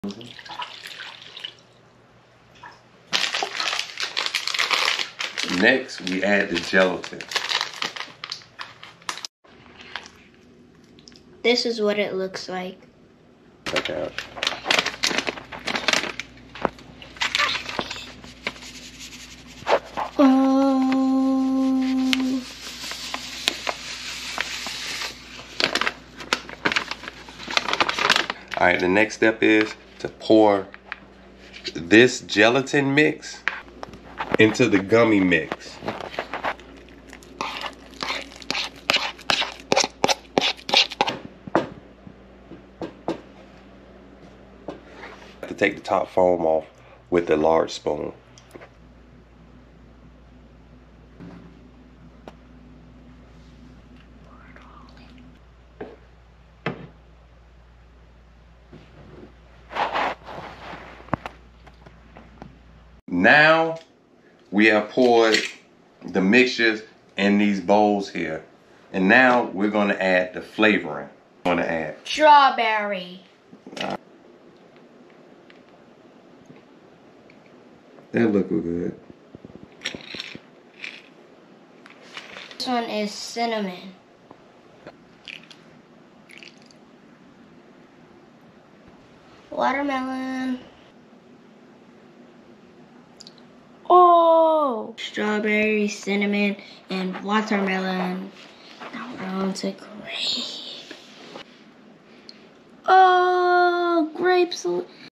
Next, we add the gelatin. This is what it looks like. Okay. Oh. Alright, the next step is to pour this gelatin mix into the gummy mix. To take the top foam off with a large spoon. Now we have poured the mixtures in these bowls here. And now we're going to add the flavoring. We're going to add Strawberry. That look good. This one is cinnamon. Watermelon. Oh! Strawberry, cinnamon, and watermelon. Now we're on to grape. Oh, grapes.